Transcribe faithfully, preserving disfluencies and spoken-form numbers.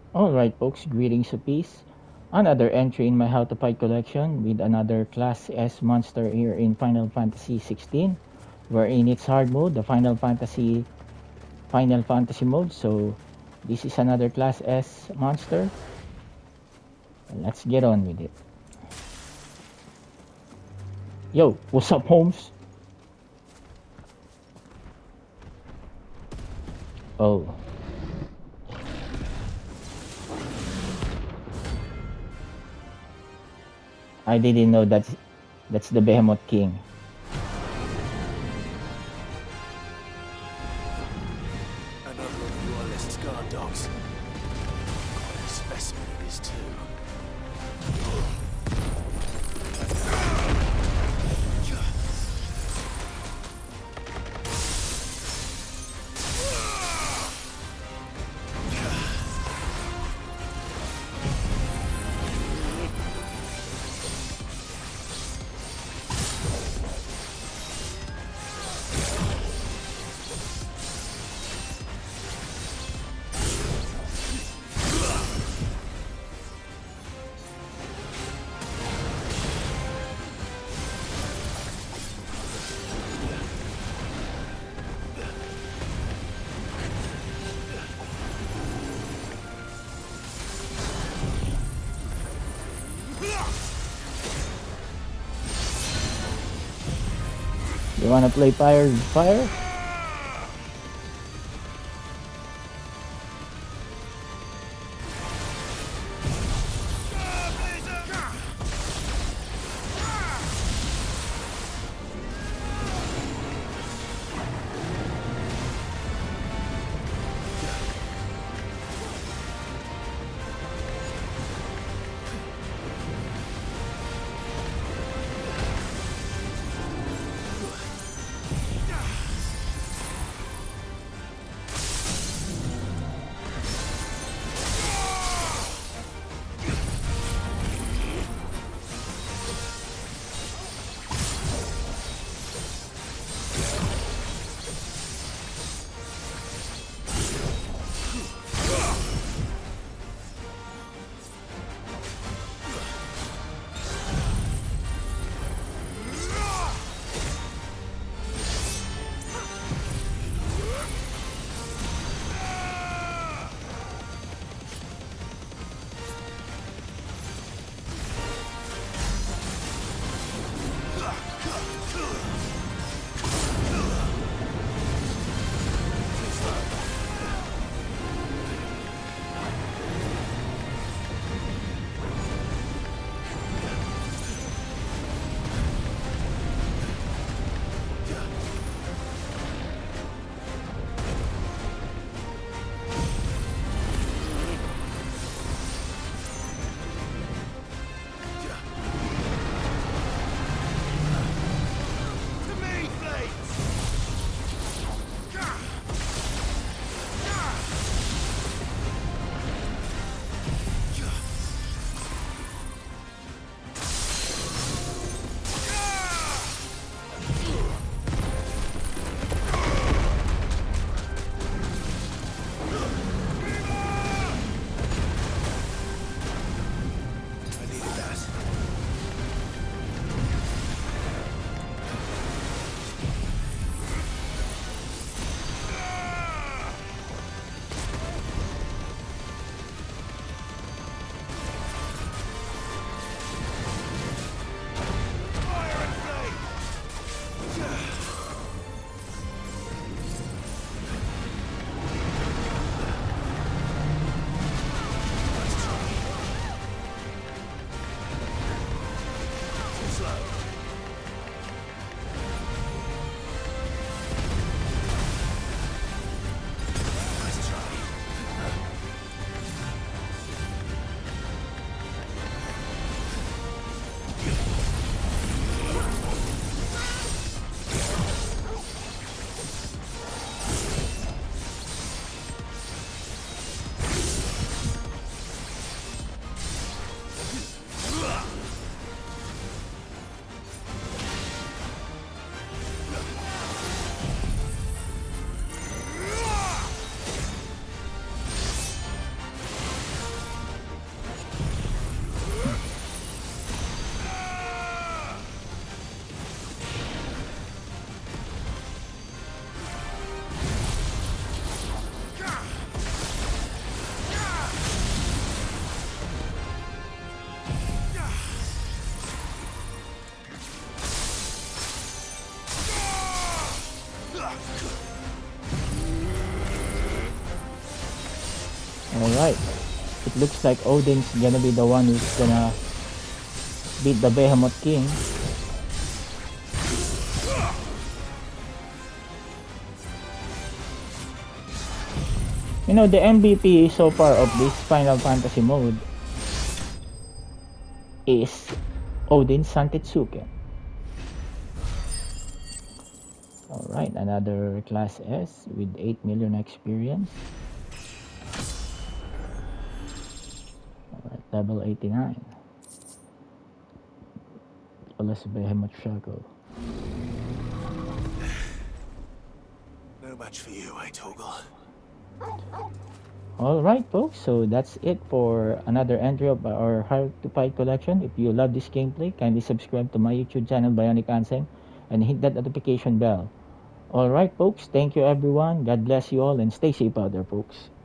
Alright folks, greetings of peace. Another entry in my How to Fight collection with another Class S monster here in Final Fantasy sixteen. Wherein it's hard mode, the Final Fantasy Final Fantasy mode. So this is another Class S monster. Let's get on with it. Yo, what's up Holmes? Oh. I didn't know that's that's the Behemoth King. Another of your list's guard dogs. Quite a specimen it is too. You wanna play fire with fire? Alright. It looks like Odin's gonna be the one who's gonna beat the Behemoth King. You know, the M V P so far of this Final Fantasy mode is Odin Santetsuken. Alright, another class S with eight million experience. Alright, level eighty-nine. Plus Behemoth Shackle. No match for you, eh, Toggle? Alright folks, so that's it for another entry of our Hard to Fight collection. If you love this gameplay, kindly subscribe to my YouTube channel Bionic Ansem and hit that notification bell. Alright folks, thank you everyone, God bless you all and stay safe out there folks.